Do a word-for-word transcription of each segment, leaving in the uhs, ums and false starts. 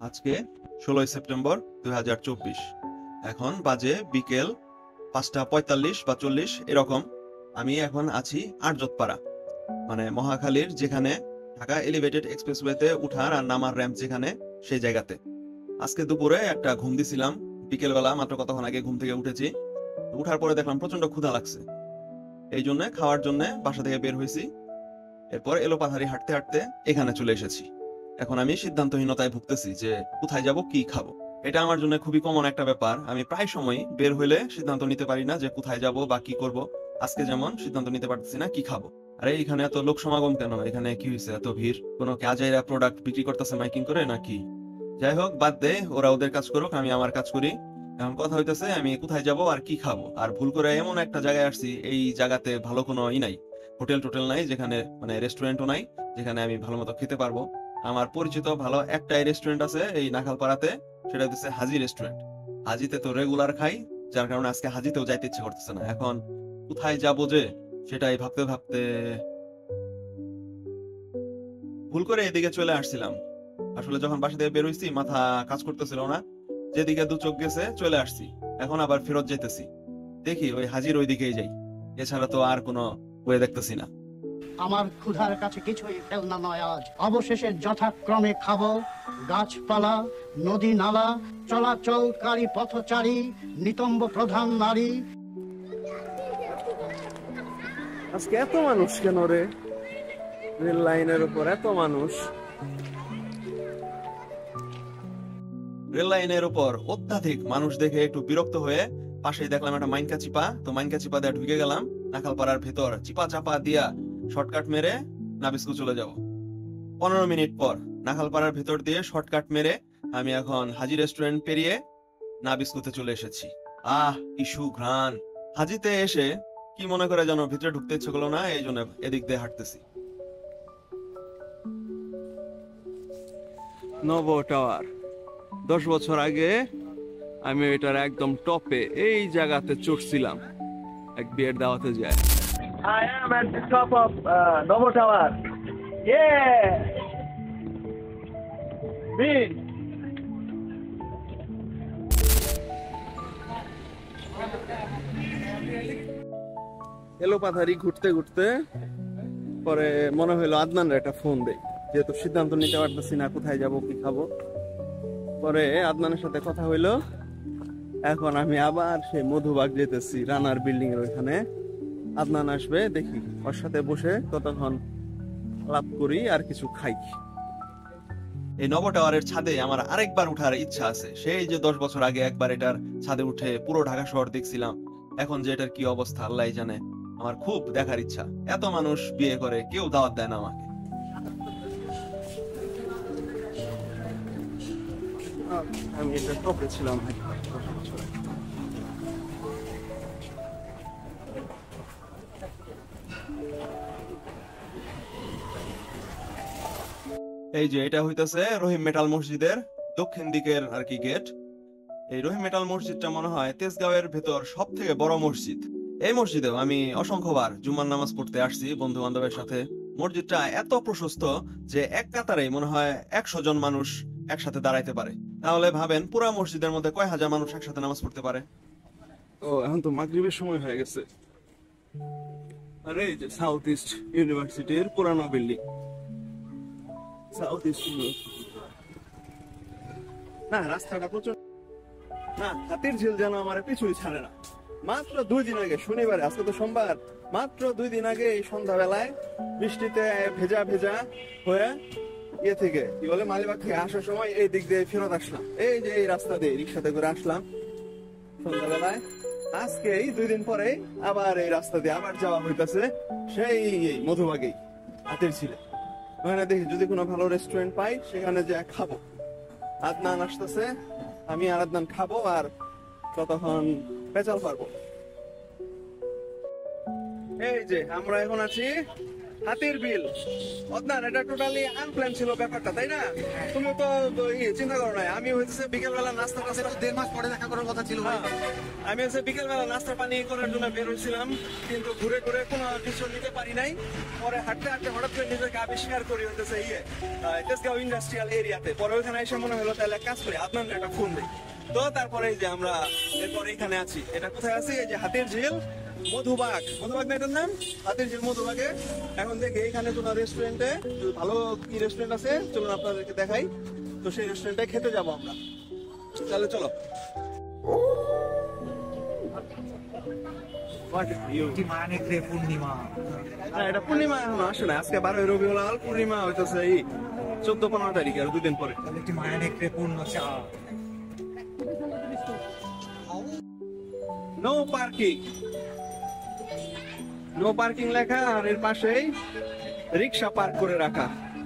আজকে ষোলোই সেপ্টেম্বর দুই হাজার চব্বিশ। এখন বাজে বিকেল পাঁচটা পঁয়তাল্লিশ বা চল্লিশ এরকম। আমি এখন আছি আরজতপাড়া, মানে মহাখালীর যেখানে ঢাকা এলিভেটেড এক্সপ্রেসওয়েতে উঠার আর নামার র্যাম্প যেখানে, সেই জায়গাতে। আজকে দুপুরে একটা ঘুম দিছিলাম, বিকেলবেলা মাত্র কতক্ষণ আগে ঘুম থেকে উঠেছি। উঠার পরে দেখলাম প্রচন্ড ক্ষুধা লাগছে, এই জন্য খাওয়ার জন্য বাসা থেকে বের হয়েছি। এরপর এলোপাথারি হাঁটতে হাঁটতে এখানে চলে এসেছি। এখন আমি সিদ্ধান্তহীনতায় ভুগতেছি যে কোথায় যাব, কি খাবো। এটা আমার জন্য খুবই কমন একটা ব্যাপার। আমি প্রায় সময় বের হইলে সিদ্ধান্ত নিতে পারি না যে কোথায় যাব বা কি করব। আজকে যেমন সিদ্ধান্ত নিতে পারতেছি না কি খাবো। আরে এখানে এত লোক সমাগম কেন? এখানে কি হয়েছে, এত ভিড়? কোনো কাজাইরা প্রোডাক্ট বিক্রি করতেছে মাইকিং করে নাকি? যাই হোক, বাদ দে, ওরা ওদের কাজ করুক, আমি আমার কাজ করি। এখন কথা হইতেছে আমি কোথায় যাব আর কি খাবো। আর ভুল করে এমন একটা জায়গায় আসছি, এই জায়গাতে ভালো কোনো ই নাই, হোটেল টোটেল নাই, যেখানে মানে রেস্টুরেন্টও নাই যেখানে আমি ভালো মতো খেতে পারবো। আমার পরিচিত ভালো একটাই রেস্টুরেন্ট আছে এই নাখালপাড়াতে, সেটা হচ্ছে হাজি রেস্টুরেন্ট। হাজিতে তো রেগুলার খাই, যার কারণে আজকে হাজিতেও যাইতে ইচ্ছে করতেছে না। এখন কোথায় যাব যে সেটাই ভাবতে ভাবতে ভুল করে এদিকে চলে আসছিলাম। আসলে যখন বাসা থেকে বের হইছি মাথা কাজ করতেছিল না, যেদিকে দু চোখ গেছে চলে আসছি। এখন আবার ফেরত যেতেছি, দেখি ওই হাজির ওই দিকেই যাই, এছাড়া তো আর কোনো ওয়ে দেখতেছি না। আমার ক্ষুধার কাছে কিছুই ফেলনা নয় আজ। অবশেষে যথাক্রমে খাবো গাছপালা, নদী নালা, চলাচলকারী পথচারী, নিতম্ব প্রধান নারী। আজকে এত মানুষ কেন রে? রেল লাইনের উপর এত মানুষ। রেল লাইনের উপর অত্যাধিক মানুষ দেখে একটু বিরক্ত হয়ে পাশেই দেখলাম একটা মাইনকা চিপা। তো মাইনকা চিপা দিয়ে ঢুকে গেলাম নাখালপাড়ার ভেতর। চিপা চাপা দিয়া শর্টকাট মেরে নাবিস্কু চলে যাব। পনেরো মিনিট পর নাখালপাড়ার ভেতর দিয়ে শর্টকাট মেরে আমি এখন হাজি রেস্টুরেন্ট পেরিয়ে নাবিস্কুতে চলে এসেছি। আহ কি সুঘ্রাণ! হাজিতে এসে কি মনে করে যেন ভিতরে ঢুকতে ইচ্ছে করলো না, এই জন্য এদিক দিয়ে হাঁটতেছি। নব টাওয়ার। দশ বছর আগে আমি এটার একদম টপে এই জায়গাতে চড়ছিলাম এক বিয়ের দাওয়াতে যায়। I am at the top of uh, Novo Tower. Yeah! Big! এলোপাথারি ঘুরতে ঘুরতে পরে মনে হইলো আদনান একটা ফোন দেই, যেহেতু সিদ্ধান্ত নিতে পারতেছি না কোথায় যাব কি খাবো। পরে আদনানের সাথে কথা হইলো। এখন আমি আবার সেই মধুবাগ যেতেছি, রানার বিল্ডিং এর ওইখানে। আদনান আসবে, দেখি ওর সাথে বসে কতক্ষণ আলাপ করি আর কিছু খাই। এই নব টাওয়ারের ছাদে আমার আরেকবার উঠার ইচ্ছা আছে। সেই যে দশ বছর আগে একবার এটার ছাদে উঠে পুরো ঢাকা শহর দেখছিলাম, এখন যে এটার কি অবস্থা আল্লাহ জানে। আমার খুব দেখার ইচ্ছা। এত মানুষ বিয়ে করে, কেউ দাওয়াত দেয় না আমাকে। আমি এটা টপে ছিলাম। এই যে এটা হইতেছে রহিম মেটাল মসজিদের দক্ষিণ দিকের আর কি গেট। এই রহিম মেটাল মসজিদটা মনে হয় তেজগাঁওয়ের ভেতর সব থেকে বড় মসজিদ। এই মসজিদেও আমি অসংখ্যবার জুম্মার নামাজ পড়তে আসছি বন্ধু বান্ধবের সাথে। মসজিদটা এত প্রশস্ত যে এক কাতারেই মনে হয় একশো জন মানুষ একসাথে দাঁড়াইতে পারে। তাহলে ভাবেন পুরা মসজিদের মধ্যে কয় হাজার মানুষ একসাথে নামাজ পড়তে পারে। ও, এখন তো মাগরিবের সময় হয়ে গেছে। আরে এই যে সাউথ ইস্ট ইউনিভার্সিটির পুরানো বিল্ডিং। সাউথ ইস্ট ইউনিভার্সিটি না, রাস্তাটা প্রচুর না, হাতির ঝিল যেন আমার পিছুই ছাড়ে না। মাত্র দুই দিন আগে, শনিবারে, আজকে তো সোমবার, মাত্র দুই দিন আগে এই সন্ধ্যাবেলায় বৃষ্টিতে ভেজা ভেজা হয়ে ইয়ে থেকে কি বলে মালিবাগ থেকে আসার সময় এই দিক দিয়ে ফেরত আসলাম। এই যে এই রাস্তা দিয়ে রিক্সাতে করে আসলাম সন্ধ্যাবেলায়। আজকে এই দুই দিন পরে আবার এই রাস্তা দিয়ে আবার যাওয়া হইতেছে সেই মধুবাগেই, হাতির ঝিলে। ওখানে দেখি যদি কোনো ভালো রেস্টুরেন্ট পাই সেখানে যে খাবো। আদনান আসতেছে, আমি আর আদনান খাবো আর ততক্ষণ পেঁচাল পারবো। এই যে আমরা এখন আছি হাতির বিল। অদনান, এটা টোটালি আনপ্ল্যান ছিল ব্যাপারটা, তাই না? তুমি তো তো ইয়ে চিন্তা করো না, আমি হচ্ছে বিকেল বেলা নাস্তা টাস্তা দেড় মাস পরে দেখা করার কথা ছিল ভাই। হ্যাঁ, আমি হচ্ছে বিকেল বেলা নাস্তা পানি করার জন্য বের হয়েছিলাম, কিন্তু ঘুরে ঘুরে কোনো ডিসিশন নিতে পারি নাই। পরে হাঁটতে হাঁটতে হঠাৎ করে নিজেকে আবিষ্কার করি হতেছে ইয়ে আহ, তেজগাঁও ইন্ডাস্ট্রিয়াল এরিয়াতে। পরে ওইখানে এসে মনে হলো তাহলে এক কাজ করি, আপনার একটা ফোন দিই। তো তারপরে এই যে আমরা এরপর এখানে আছি। এটা কোথায় আছি? এই যে হাতির ঝিল মধুবাগ। মধুবাগ না এটার নাম? হাতির ঝিল মধুবাগে। এখন দেখি এখানে তোমার রেস্টুরেন্টে ভালো কি রেস্টুরেন্ট আছে, চলুন আপনাদেরকে দেখাই। তো সেই রেস্টুরেন্টে খেতে যাবো আমরা, তাহলে চলো। কি মায়ানেক রে পূর্ণিমা। না, এটা পূর্ণিমা এখন আসে না, আজকে বারোই রবিউল আউয়াল, পূর্ণিমা হইতেছে এই চোদ্দ পনেরো তারিখ, আর দুদিন পরে। একটি মায়ানেক রে পূর্ণ চা। নো পার্কিং, নো পার্কিং লেখা, আর এর পাশেই রিক্সা পার্ক করে রাখা।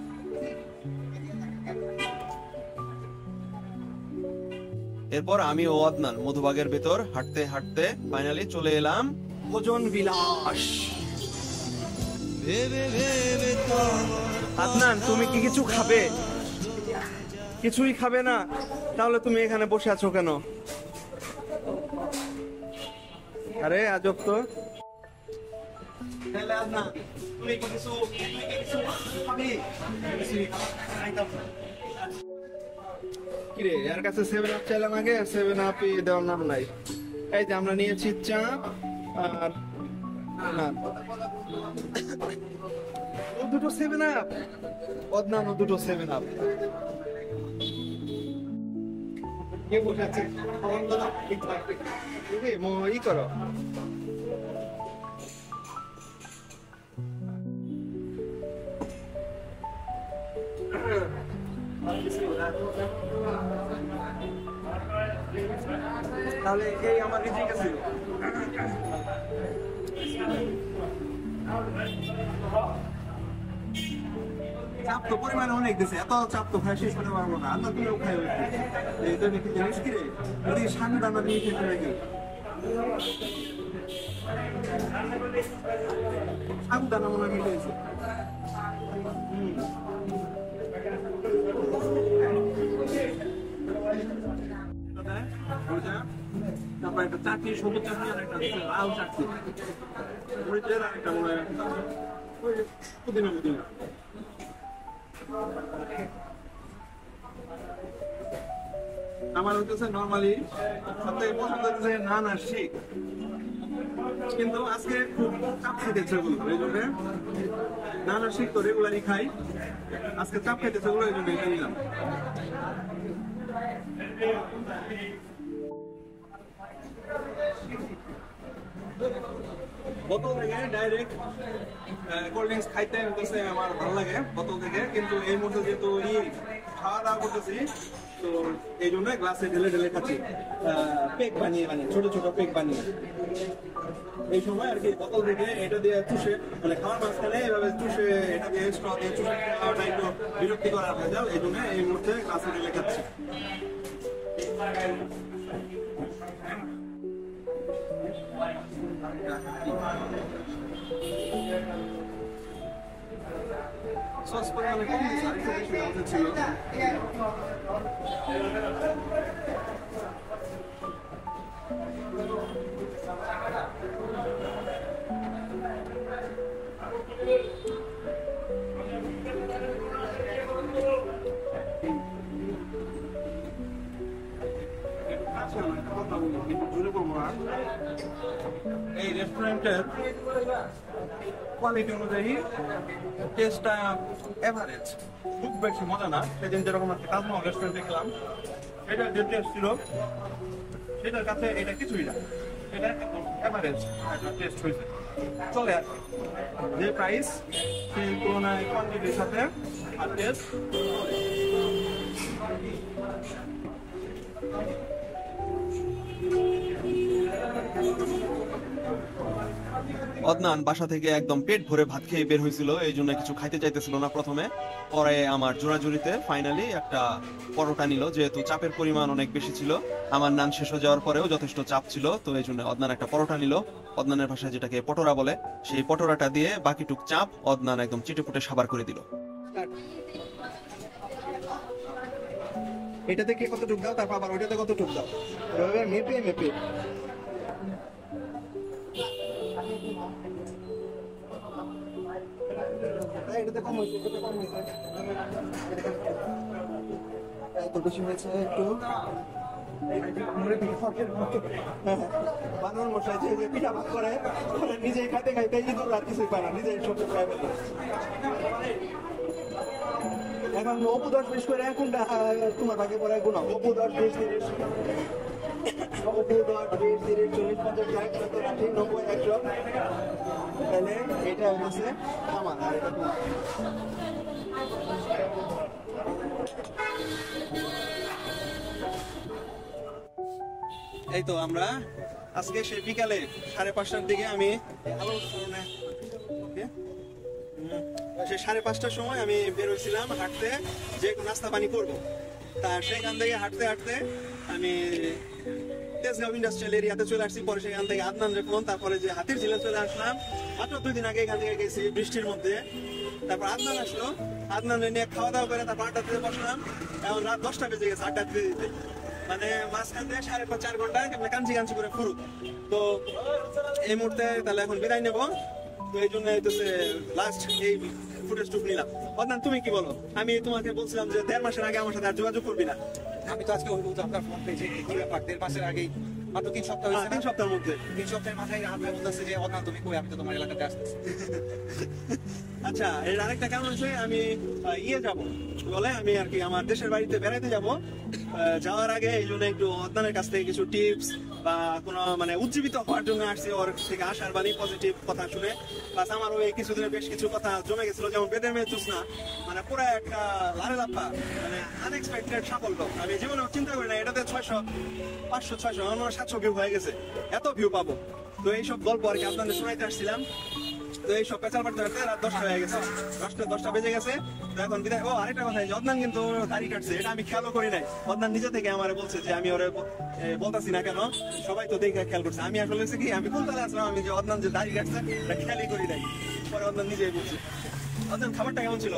এরপর আমি ও আদনান মধুবাগের ভেতর হাঁটতে হাঁটতে ফাইনালি চলে এলাম ভোজন বিলাস। আদনান, তুমি কি কিছু খাবে? কিছুই খাবে না? তাহলে তুমি এখানে বসে আছো কেন? আরে আজব তো। তাহলে আদনান, তুমি কি কিছু তুমি কি কিছু খাবে? কিরে, এর কাছে সেভেন আপ চাইলাম আগে, সেভেন আপই দেওয়ার নাম নাই। এই যে আমরা নিয়েছি চা আর না, ও দুটো সেভেন আপ, অদনান ও দুটো সেভেন আপ। কে বসে আছে? এই মো ই করো। তাহলে এই আমার রিজিক ছিল। চাপ তো পরিমাণে অনেক দিছে, এত চাপ তো খাই শেষ করতে পারবো না। আল্লাহ তুমিও খাই এইটা নাকি জানিস কি রে, যদি সামনে দানা দিয়ে খেতে নাকি সাবু দানা মনে হয় মিটেছে। তারপর একটা চাকরি, সবুজ চাকরি, আর একটা লাল চাকরি, মরিচের আর একটা মনে হয় পুদিনা পুদিনা। আমার হচ্ছে নর্মালি সব থেকে পছন্দ হচ্ছে নান আর শেক, কিন্তু আজকে খুব চাপ খাইতেছে ওগুলো, এই জন্য নান আর শেক তো রেগুলারই খাই, আজকে চাপ খাইতেছে ওগুলো, এই জন্য এটা নিলাম। বোতল থেকে ডাইরেক্ট কোল্ড ড্রিঙ্কস খাইতে হচ্ছে আমার ভালো লাগে বোতল থেকে, কিন্তু এই মুহূর্তে যেহেতু ই খাওয়া দাওয়া করতেছি, তো এই জন্য গ্লাসে ঢেলে ঢেলে খাচ্ছি, পেক বানিয়ে বানিয়ে ছোট ছোট পেক বানিয়ে। এই সময় আর কি বোতল থেকে এটা দিয়ে চুষে, মানে খাওয়ার মাঝখানে এভাবে চুষে, এটা দিয়ে স্ট্র দিয়ে চুষে খাওয়াটা একটু বিরক্তি করার ভেজাল, এই জন্য এই মুহূর্তে গ্লাসে ঢেলে খাচ্ছি। সস পরিমাণে কম দিয়েছে, আরেকটু বেশি দেওয়া উচিত ছিল। এই রেস্টুরেন্টের কোয়ালিটি অনুযায়ী টেস্টটা এভারেজ, খুব বেশি মজা না। সেদিন যেরকম একটা তাজমহল রেস্টুরেন্টে গেলাম, সেটার যে টেস্ট ছিল সেটার কাছে এটা কিছুই না, এটা একদম এভারেজ টেস্ট হয়েছে, চলে আসে। যে প্রাইস সেই তুলনায় কোয়ান্টিটির সাথে আর টেস্ট অদনান বাসা থেকে একদম পেট ভরে ভাত খেয়ে বের হয়েছিল, এই জন্য কিছু খাইতে চাইতেছিল না প্রথমে। পরে আমার জোরাজুরিতে ফাইনালি একটা পরোটা নিল, যেহেতু চাপের পরিমাণ অনেক বেশি ছিল, আমার নান শেষ হয়ে যাওয়ার পরেও যথেষ্ট চাপ ছিল, তো এই জন্য অদনান একটা পরোটা নিল। অদনানের ভাষায় যেটাকে পটোরা বলে, সেই পটোরাটা দিয়ে বাকিটুক চাপ অদনান একদম চিটেপুটে সাবার করে দিল। এটাতে কে কত টুক দাও, তারপর আবার ওইটাতে কত টুক দাও, এভাবে মেপে মেপে। এটাতে কম হয়েছে, এটাতে কম হয়েছে, এত বেশি হয়েছে একটু। বানর মশাই যে যে পিঠা ভাগ করে করে নিজেই খাইতে খাইতে ইঁদুর আর কিছুই পায় না, নিজেই সব খাই ফেলে। এখন অপু দশ বিশ করে কোনটা তোমার ভাগে পড়ে গুণ? অপু দশ বিশ তিরিশ, অপু দশ বিশ তিরিশ চল্লিশ পঞ্চাশ ষাট সত্তর আশি নব্বই একশো, তাহলে এটা হচ্ছে আমার আর এটা তোমার। এই তো আমরা আজকে সে বিকালে সাড়ে পাঁচটার দিকে আমি আলো সে সাড়ে পাঁচটার সময় আমি বের হয়েছিলাম হাঁটতে, যে নাস্তা পানি করবো। তা সেখান থেকে হাঁটতে হাঁটতে আমি তেজগাঁও ইন্ডাস্ট্রিয়াল এরিয়াতে চলে আসছি। পরে সেখান থেকে আদনান রেখলাম, তারপরে যে হাতির ঝিলে চলে আসলাম। মাত্র দুই দিন আগে এখান থেকে গেছি বৃষ্টির মধ্যে। তারপর আদনান আসলো, আদনান নিয়ে খাওয়া দাওয়া করে তারপর আড্ডা দিতে বসলাম। এখন রাত দশটা বেজে গেছে আড্ডা দিতে দিতে, মানে মাঝখান থেকে সাড়ে পাঁচ চার ঘন্টা কাঞ্চি কাঞ্চি করে ফুরুক। তো এই মুহূর্তে তাহলে এখন বিদায় নেবো, তো এই জন্য লাস্ট এই ফুটেজটুকু নিলাম। অদনান তুমি কি বলো? আমি তোমাকে বলছিলাম যে দেড় মাসের আগে আমার সাথে আর যোগাযোগ করবি না। আমি তো আজকে ওই বলতে আপনার ফোন পেয়েছি কি ব্যাপার, দেড় মাসের আগেই মাত্র তিন সপ্তাহ হয়েছে, তিন সপ্তাহের মধ্যে তিন সপ্তাহের মাথায় আমি বলতেছে যে অদনান তুমি কই, আমি তো তোমার এলাকাতে আসতেছি। আচ্ছা, এর আরেকটা কারণ হচ্ছে আমি আহ, ইয়ে যাব বলে আমি আর কি আমার দেশের বাড়িতে বেড়াইতে যাব। আহ, যাওয়ার আগে এই জন্য একটু অদনানের কাছ থেকে কিছু টিপস বা কোনো মানে উজ্জীবিত হওয়ার জন্য আসছি, ওর থেকে আসার বাণী পজিটিভ কথা শুনে। প্লাস আমার ওই কিছুদিনের বেশ কিছু কথা জমে গেছিল, যেমন বেদের মেয়ে জোৎস্না, মানে পুরো একটা লারে লাপ্পা, মানে আনএক্সপেক্টেড সাফল্য। আমি জীবনে চিন্তা করি না এটাতে ছয়শো পাঁচশো ছয়শো আমার সাতশো ভিউ হয়ে গেছে, এত ভিউ পাবো। তো এইসব গল্প আর কি আপনাদের শোনাইতে আসছিলাম। তো এই সব পেঁচাল পাড়তে পারতে রাত দশটা হয়ে গেছে, দশটা দশটা বেজে গেছে। তো এখন বিদায়। ও আরেকটা কথা, অদনান কিন্তু দাড়ি কাটছে, এটা আমি খেয়ালও করি নাই। অদনান নিজে থেকে আমার বলছে যে আমি ওরে বলতাছি না কেন, সবাই তো দেখে খেয়াল করছে। আমি আসলে হচ্ছে কি আমি কোনতলায় আসলাম, আমি যে অদনান যে দাড়ি কাটছে এটা খেয়ালই করি নাই। পরে অদনান নিজেই বলছে। অদনান খাবারটা কেমন ছিল?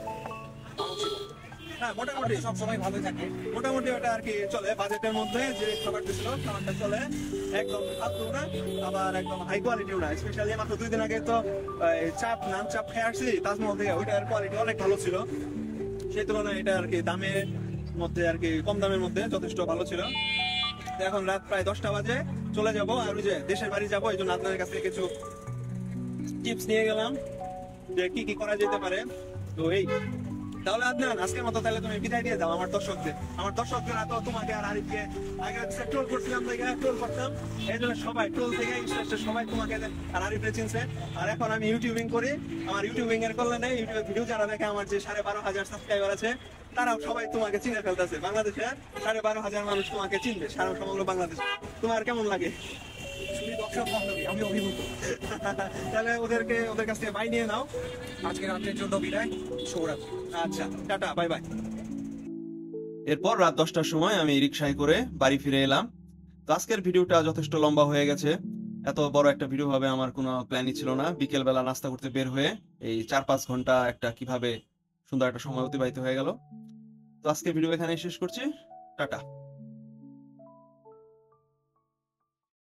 হ্যাঁ মোটামুটি সব সময় ভালো থাকে, মোটামুটি ওটা আর কি চলে, বাজেটের মধ্যে যে খাবারটা ছিল খাবারটা চলে, একদম ফালতু না আবার একদম হাই কোয়ালিটিও না। স্পেশালি মাত্র দুই দিন আগে তো এই চাপ নান চাপ খেয়ে আসছি তাজমহল থেকে, ওইটার কোয়ালিটি অনেক ভালো ছিল। সেই তুলনায় এটা আর কি দামের মধ্যে আর কি কম দামের মধ্যে যথেষ্ট ভালো ছিল। তো এখন রাত প্রায় দশটা বাজে, চলে যাব আর ওই যে দেশের বাড়ি যাবো, এই জন্য আপনাদের কাছে কিছু টিপস নিয়ে গেলাম যে কি কি করা যেতে পারে। তো এই তাহলে আদনান আজকের মতো তাহলে তুমি বিদায় দিয়ে দাও আমার দর্শকদের। আমার দর্শকদের এত তোমাকে আর আরিফকে আগে ট্রোল করছিলাম, ট্রোল করতাম, এই জন্য সবাই ট্রোল থেকে ইনস্টাগ্রামে সবাই তোমাকে আর আরিফে চিনছে। আর এখন আমি ইউটিউবিং করি, আমার ইউটিউবিং এর কল্যাণে ইউটিউবে ভিডিও যারা দেখে, আমার যে সাড়ে বারো হাজার সাবস্ক্রাইবার আছে, তারাও সবাই তোমাকে চিনে ফেলতেছে। বাংলাদেশে সাড়ে বারো হাজার মানুষ তোমাকে চিনবে, সারা সমগ্র বাংলাদেশ। তোমার কেমন লাগে? দর্শক বান্ধবী, আমি অভিভূত। তাহলে ওদেরকে ওদের কাছ থেকে বাই নিয়ে নাও। আজকে রাত্রের জন্য বিদায়, শুভরাত্রি। আচ্ছা, টাটা, বাই বাই। এরপর রাত দশটার সময় আমি রিক্সায় করে বাড়ি ফিরে এলাম। তো আজকের ভিডিওটা যথেষ্ট লম্বা হয়ে গেছে, এত বড় একটা ভিডিও হবে আমার কোনো প্ল্যানই ছিল না। বিকেল বেলা নাস্তা করতে বের হয়ে এই চার পাঁচ ঘন্টা একটা কিভাবে সুন্দর একটা সময় অতিবাহিত হয়ে গেল। তো আজকের ভিডিও এখানে শেষ করছি, টাটা।